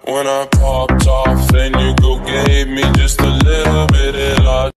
When I popped off, then you go gave me just a little bit of love.